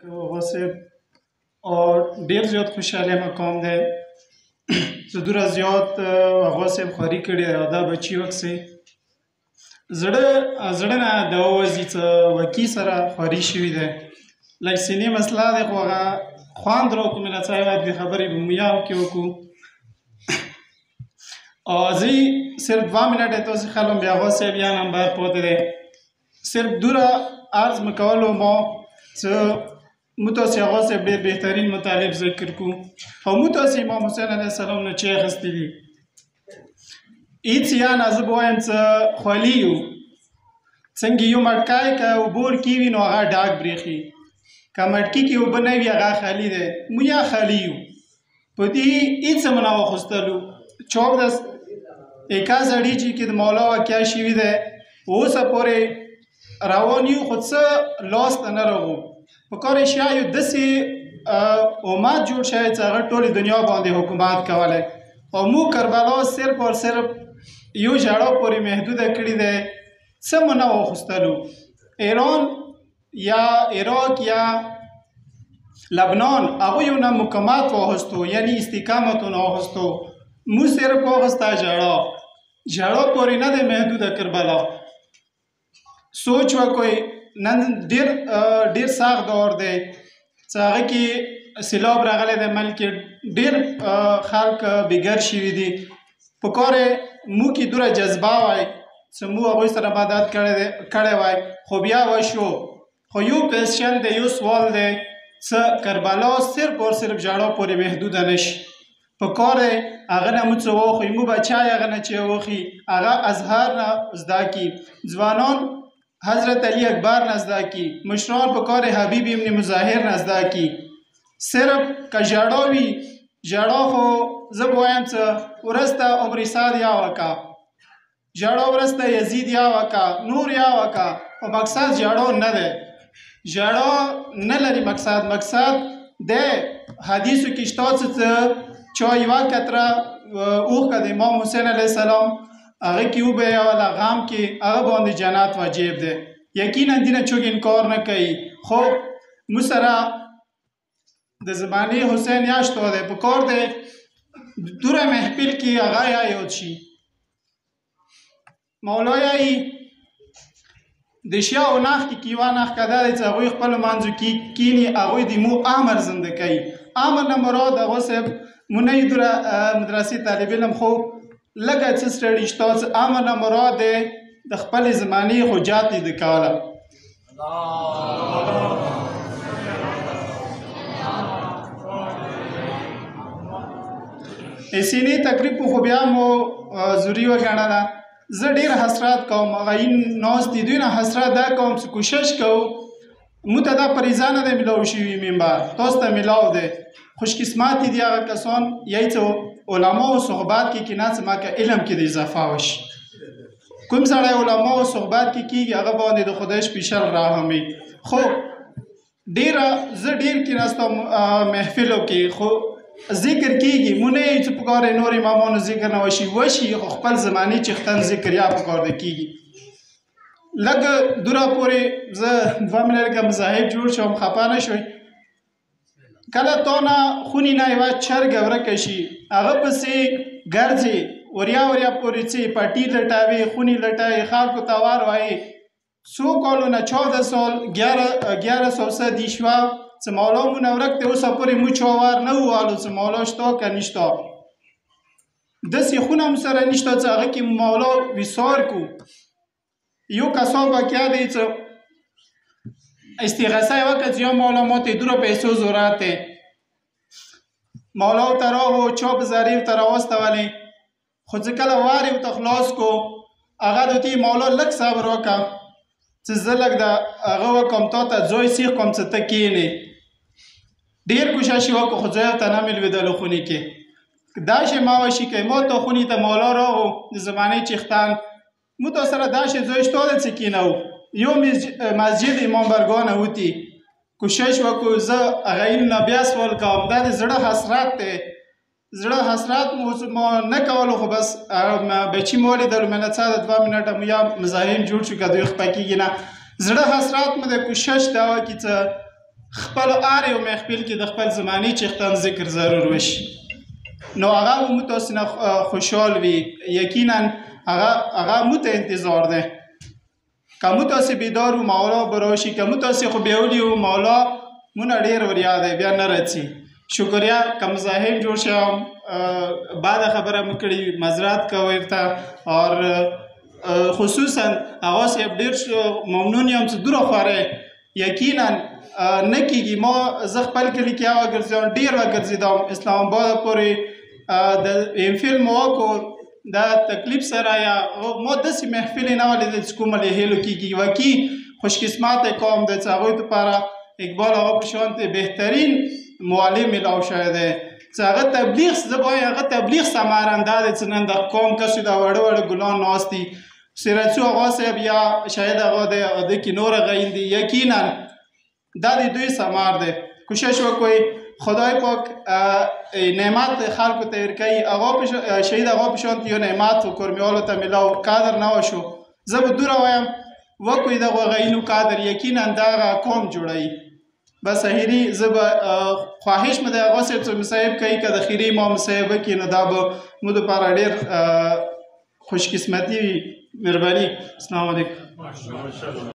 هغه صاحب ډېر زیات خوشحاله مقام دی زه دومره زیات هغه صاحب خواري کړې ده دا بچي وکسې زړه نه د وځي څه وکي سره خواري شوي دی لږ سینې مسله دی خو هغه خواند راکړو مې له څه یوه دوې خبرې به مو یو کې وکړو زه صرف 2 منټه تاسې خلم بیا هغه صاحب یا نمبر پاتې دی صرف دومره عرض مې کولو ما څه موږ تاسې هغه صاحب ډېر بهترین مطالب ذکر کړو او موږ تاسې امام حسین علیه السلام نه چې اخیستي دي هېڅ یا نه زه به وایم څه خولي یو څنګه یو مټکای که اوبه ورکې وي نو هغه ډاک برېښي که مټکي کې اوبه نه وي هغه خالي دی موږ یا خالي یو په دې هېڅ څه مو نه واخیستلو 14 سړي چې کې د مولا واقعه شوي دی اوسه پورې روان یو خو څه لاس ته نه راغو په کار یې شیا یو داسې امت جوړ شوی چې هغه ټولې دنیا باندې حکومت کولی او موږ کربلا صرف او صرف یو ژړا پورې محدوده کړي دی څه مو نه واخیستلو ایران یا عراق یا لبنان هغوی یو نه مقاومت واخیستو یعنی استقامت ونه واخیستو موږ صرف واخیسته ژړا پورې نه دی محدوده کربلا سوچ وکړئ نن ډېر سخت دور دی چې هغه کې سیلاب راغلی دی ملک کې ډېر خلک بېګر شوي دي په کار موږ کې دومره جذبه وای چې موږ هغوی سره مدد کړی وای خو بیا وشو خو یو کوېسچن دی یو سوال دی چې کربلا صرف او صرف ژړا پورې محدوده نه شي په کار هغه نه موږ څه واخلو موږ بچی هغه نه چې واخلي هغه ازهر نه زده کړي ځوانان حضرت علی اکبر نه زده کړي مشران په کار حبیب ابن مظاهر نه زده کړي صرف که ژړا وي ژړا خو زه به وایم څه وروسته عمر سعد یا وکړه ژړا وروسته یزید یا وکړه نور یا وکړه خو مقصد ژړا نه دی ژړا نه لري مقصد دی حدیثو کې شته څه چا یوه کتره اوښکه د امام حسین علیه السلام هغه کې وبهیوله غم کې هغه باندې جنت واجب دی یقینا دې نه څوک انکار نه کوي خو موږ سره د زمانې حسین یا شته دی په کار دی دوره محفل کې هغه یا یاد شي مولا یایي د شیا او نخ کې یوه نخکه دا دی چې هغوی خپلو منځو کې کیني هغوی د مو امر زنده کوي امر نه مراد هغه صاحب مو نه یو دوره مدرسې طالب علم خو لکه څه سټډي شته چې امر نه مراد دی د خپلې زمانې حجات لیده کوله سینې تقریب خو بیا مو ضروري وګڼله زه ډېر حسرات کوم هغه ناست دي دوی نه حسرات دا کوم چې کوشش کوو موږ ته دا فریضه نه دی میلاو شوي منبر تاسو ته میلاو دی خوش قسمت دي هغه کسان یی څه علما او صحبت کې نه څه ما که علم کې د اضافه وشي کوم سړی علما او صحبت کې کېږي هغه باندې د خدای سپیشل راهمي خو زه ډېر کېناستم محفلو کې خو ذکر کېږي مو نه یې چې په کار نور امامانو ذکر نه وشي خو خپل زماني چښتن ذکر یا په کار دی کېږي لږ دوره پورې زه 2 منټه مذاهب جوړ شوم خفه نه شوئ کله تا نه خونې نه یوه چرګه ورکه شي هغه پسې ګرځې وریا پورې څې پټي لټوي خونې لټوي خلکو ته وار وایي څو کالو نه 14 سال 1100 صدي شوه چې مولا مو نه ورک دی اوسه پورې مو چا وار نه ووالو چې مولا شته که نشته داسې خونه هم سره نشته چې هغه کې مولا وصار کو یو کسان واقعه دی چې استغاثه یې وکړه چې یا مولا ماته دومره پیسو ضرورت دی مولا ورته راغو چا په ظریف ته راواستولې خو چې کله وار یې ورته خلاص کو هغه دوی مولا لږ صبر وکړه چې زه لږ د هغه وکړم تا ته ځای سیخ کړم چې ته کښېنې ډېر کوشش یې وکړو خو ځای ورته نه مې لوېدلو خونې کې دا شی ما وشي کوي ما ته خونې ته مولا راغو د زمانې چښتن موږ تا سره دا شی ځای شته دی چې کښېنو یو مسجد امام برګانه وتی کوشش وکړو زه هغه نه بیا سوال کوم دا د زړه حسرت دی زړه حسرت مو نه کولو خو بس بچي مو ولیدلو مې نه څه د 2 منټه مو یا مزاحم جوړ شو که دوی خفه کېږي نه زړه حسرت مو د کوشش دا وکړي چې خپل هر یو محفل کې د خپل زماني چښتن ذکر ضرور وشي نو هغه مو تاسو نه خوشحال وي یقینا هغه مو ته انتظار ده که مو تاسو بیدار و مولا براشي که مو تاسو خو بیولي و مولا مونه ډېر وریا دی بیا نه راځي شکریا که مزاحم جوړ شم بعد خبره مو کړي معذرت کوئ ورته اور خصوصا هغه صاحب ډېر ممنون یم چې دوره خواره یقینا نه کېږي ما زه خپل کلي کې وګرځېدم ډېر وګرځېدم اسلام آباد پورې د ام فل مو وکړ دا تکلیف سره یا ما داسې محفلې نه ولیدل چې کومه له هیلو کېږي واقعي خوشقسمته قوم دی چې هغوی دپاره اقبال آقا په شانتې بهترین معلم میلاو شوی دی چې هغه تبلیغ زه به وایم هغه تبلیغ ثمرنده دی چې نن د قوم کسو دا وړه وړه ګلان ناست دي سیرتسو آقا صاحب یا شاید آقا دی او د کې نور غین دي یقینا دا د دوی ثمر دی کوشش وکړئ خدای پاک نعمت خلکو ته ورکوي شهید آقا په شانتې یو نعمت کورمیوالو ته میلاو قدر نه وشو زه به دوره وایم وکړئ دغه غینو قدر یقینا دغه قوم جوړوي بس اخیری زه به خواهش مې د هغه صاحب چې مصاحب کوي که د خیري امام صاحب کې نو دا به مو دپاره ډېر خوشقسمتي وي مهرباني السلام علیکم